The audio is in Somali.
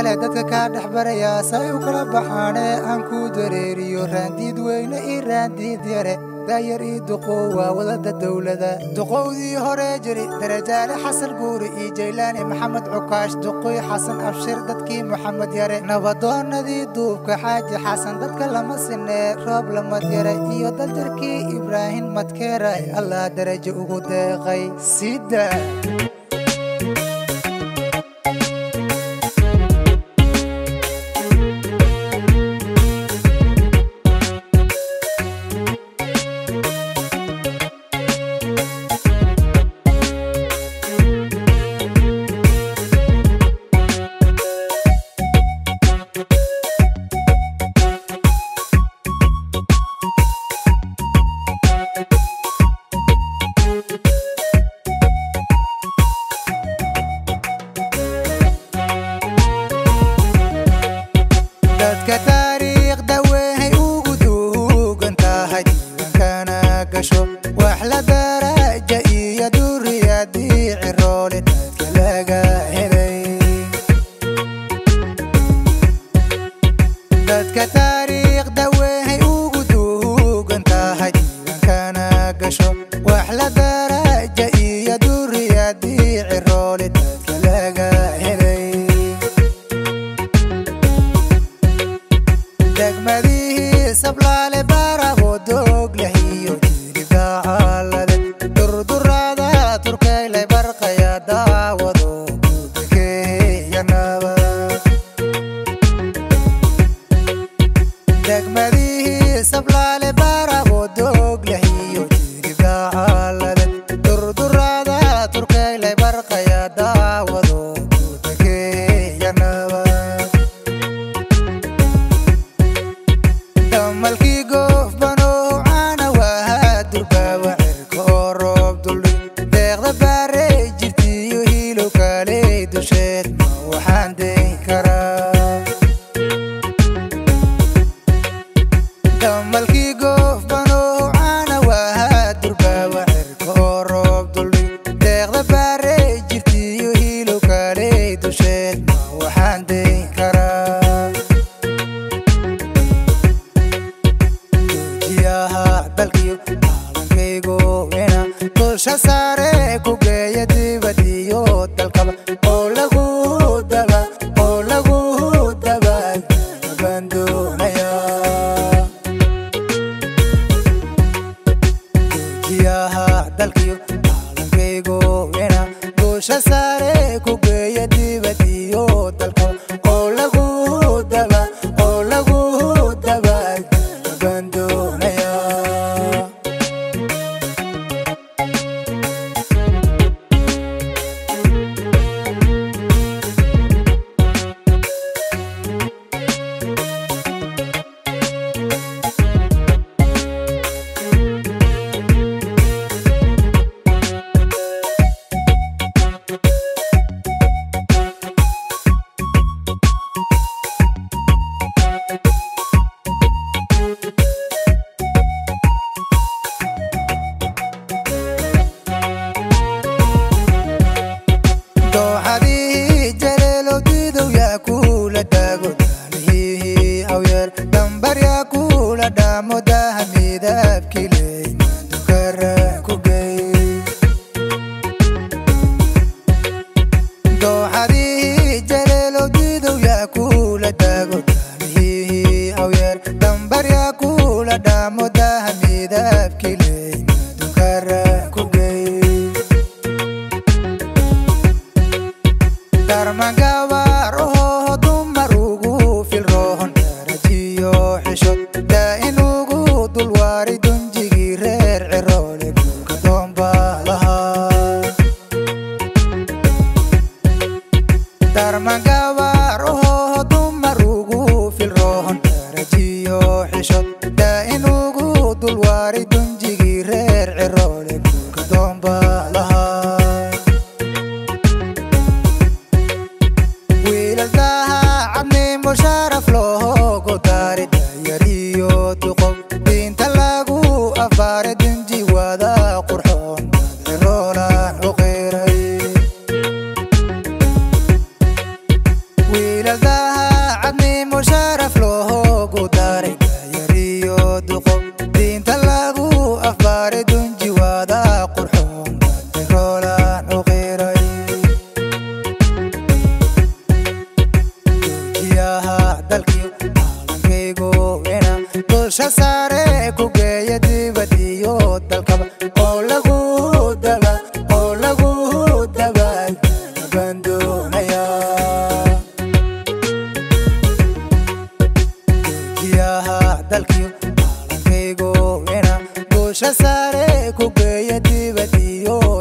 kale dadka ka dhaxbaraya say u kala baxaane aan ku dareeriyo raandid weyne iyo raandid yare daayar iyo duqowa wadada dawladda duqowdii hore jiri darajaale xasan guuri iyo jaylaani maxamed cukaash duqoy xasan abshir dadkii maxamed yare nabadoonadii duubka xaaji xasan dadka lama sinee roob lamad yare iyo daljarkii ibraahim madkeeray allah darajo ugu deeqay sida كتاريخ دويه وجدوه انتهى كان قشو واحلى درجة يا دوريا دي عرولة تلاقى هذي كتاريخ دويه وجدوه انتهى كان قشو واحلى درجة يا دوريا دي عرولة تلاقى هذي دقمديه سبلالي بارابو دوق لهيو جيري باعالده دردرادا تركي لي برقيا داودو بودكي ينابا دقمديه سبلالي بارابو دوق لهيو جيري باعالده دردرادا تركي لي برقيا داودو بودكي ينابا ملكي قوف بنو عانا وهاد دربا وعرك وروب دولي ديغ دباري جرتي يهيلو كالي دوشيت ما وحان دين كرا ملكي قوف بنو عانا وهاد دربا وعرك وروب دولي ديغ دباري جرتي يهيلو كالي دوشيت ما وحان دين كرا dalkiyo calankaygu weyna dulsha saare ku geeya dibadiyo dalkaba oo lagu daba baan doonaya duujiyaha dalkiyo calankaygu weyna dulsha saare ku geeya dibadiyo dalkaba oo lagu daba baan doonaya modaha midabkii leeymaandu kara ku gey dooxadihii jaleelow diidow yaa kula dago daamihii awyeer dambar yaa kula dhaa modaha midabkii leeymaandu kara ku gey darmangabaar ohoo dumar ugu filrohon darajiyo xishod dulwaari dunjigii reer ciroole guurka doombaa lahaa darmangabaar ohoo dumar ugu filrohon darajiyo xishod daa'in ugu dulwaari dunjigii reer ciroole guurka doombaa lahaa wiilaldaha cadnimo sharaf loogo daari dayariyo duqob afare dunji wada qurxoon dadroolaan u qeeray saare ku geeya dibadiyo